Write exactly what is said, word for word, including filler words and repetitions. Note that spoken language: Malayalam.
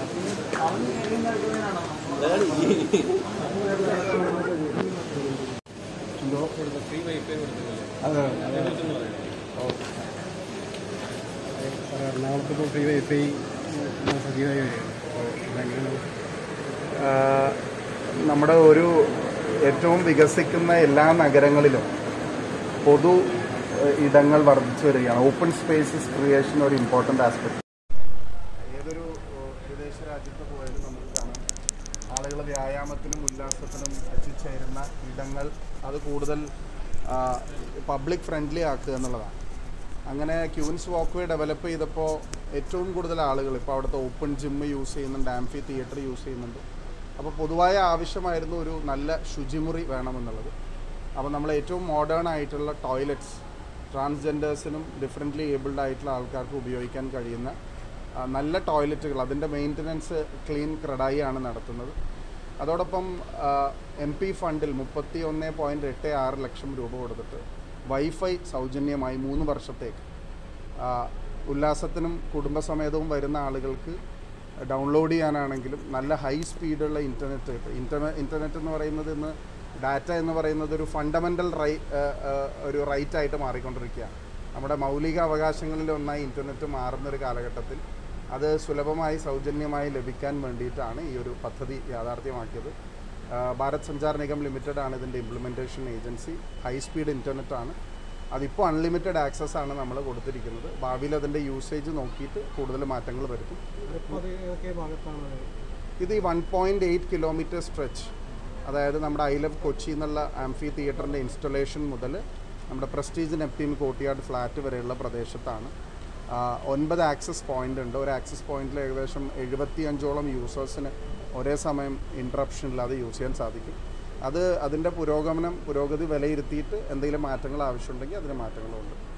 എറണാകുളത്തിപ്പോൾ ഫ്രീ വൈഫൈ സജീവമായി വരികയാണ്. നമ്മുടെ ഒരു ഏറ്റവും വികസിക്കുന്ന എല്ലാ നഗരങ്ങളിലും പൊതു ഇടങ്ങൾ വർദ്ധിച്ചു വരികയാണ്. ഓപ്പൺ സ്പേസസ് ക്രിയേഷൻ ഒരു ഇമ്പോർട്ടൻ്റ് ആസ്പെക്ട്. ഏതൊരു വിദേശ രാജ്യത്ത് പോയാലും നമുക്ക് കാണാം ആളുകൾ വ്യായാമത്തിനും ഉല്ലാസത്തിനും എത്തിച്ചേരുന്ന ഇടങ്ങൾ അത് കൂടുതൽ പബ്ലിക് ഫ്രണ്ട്ലി ആക്കുക എന്നുള്ളതാണ്. അങ്ങനെ ക്യൂൻസ് വാക്ക് വേ ഡെവലപ്പ് ചെയ്തപ്പോൾ ഏറ്റവും കൂടുതൽ ആളുകൾ ഇപ്പോൾ അവിടുത്തെ ഓപ്പൺ ജിമ്മ് യൂസ് ചെയ്യുന്നുണ്ട്, ആംഫി തിയേറ്റർ യൂസ് ചെയ്യുന്നുണ്ട്. അപ്പോൾ പൊതുവായ ആവശ്യമായിരുന്നു ഒരു നല്ല ശുചിമുറി വേണമെന്നുള്ളത്. അപ്പോൾ നമ്മൾ ഏറ്റവും മോഡേൺ ആയിട്ടുള്ള ടോയ്ലറ്റ്സ് ട്രാൻസ്ജെൻഡേഴ്സിനും ഡിഫറെൻ്റ്ലി ഏബിൾഡ് ആയിട്ടുള്ള ആൾക്കാർക്ക് ഉപയോഗിക്കാൻ കഴിയുന്ന നല്ല ടോയ്ലറ്റുകൾ, അതിൻ്റെ മെയിൻ്റനൻസ് ക്ലീൻ ക്രഡായി ആണ് നടത്തുന്നത്. അതോടൊപ്പം എം പി ഫണ്ടിൽ മുപ്പത്തി ഒന്ന് പോയിൻറ്റ് എട്ട് ആറ് ലക്ഷം രൂപ കൊടുത്തിട്ട് വൈഫൈ സൗജന്യമായി മൂന്ന് വർഷത്തേക്ക് ഉല്ലാസത്തിനും കുടുംബസമേതവും വരുന്ന ആളുകൾക്ക് ഡൗൺലോഡ് ചെയ്യാനാണെങ്കിലും നല്ല ഹൈ സ്പീഡുള്ള ഇൻ്റർനെറ്റ്. ഇൻ്റർനെ ഇൻ്റർനെറ്റ് എന്ന് പറയുന്നത് ഇന്ന് ഡാറ്റ എന്ന് പറയുന്നത് ഒരു ഫണ്ടമെൻ്റൽ റൈ ഒരു റൈറ്റായിട്ട് മാറിക്കൊണ്ടിരിക്കുകയാണ്. നമ്മുടെ മൗലിക അവകാശങ്ങളിൽ ഒന്നായി ഇൻ്റർനെറ്റ് മാറുന്നൊരു കാലഘട്ടത്തിൽ അത് സുലഭമായി സൗജന്യമായി ലഭിക്കാൻ വേണ്ടിയിട്ടാണ് ഈ ഒരു പദ്ധതി യാഥാർത്ഥ്യമാക്കിയത്. ഭാരത് സഞ്ചാർ നിഗം ലിമിറ്റഡ് ആണ് ഇതിൻ്റെ implementation agency. High speed internet ആണ്. അതിപ്പോൾ അൺലിമിറ്റഡ് ആക്സസ് ആണ് നമ്മൾ കൊടുത്തിരിക്കുന്നത്. ഭാവിയിൽ അതിൻ്റെ യൂസേജ് നോക്കിയിട്ട് കൂടുതൽ മാറ്റങ്ങൾ വരുത്തും. ഇത് ഈ one point eight kilometre stretch, അതായത് നമ്മുടെ ഐ ലവ് കൊച്ചി എന്നുള്ള ആംഫി തിയേറ്ററിൻ്റെ ഇൻസ്റ്റലേഷൻ മുതൽ നമ്മുടെ പ്രസ്റ്റീജ് നെപ്റ്റീൻ കോർട്ട്യാർഡ് ഫ്ലാറ്റ് വരെയുള്ള പ്രദേശത്താണ്. ഒൻപത് ആക്സസ് പോയിൻ്റ് ഉണ്ട്. ഒരു ആക്സസ് പോയിൻറ്റിൽ ഏകദേശം എഴുപത്തി അഞ്ചോളം യൂസേഴ്സിന് ഒരേ സമയം ഇൻട്രപ്ഷൻ ഇല്ലാതെ യൂസ് ചെയ്യാൻ സാധിക്കും. അത് അതിൻ്റെ പുരോഗമനം പുരോഗതി വിലയിരുത്തിയിട്ട് എന്തെങ്കിലും മാറ്റങ്ങൾ ആവശ്യമുണ്ടെങ്കിൽ അതിന് മാറ്റങ്ങളുണ്ട്.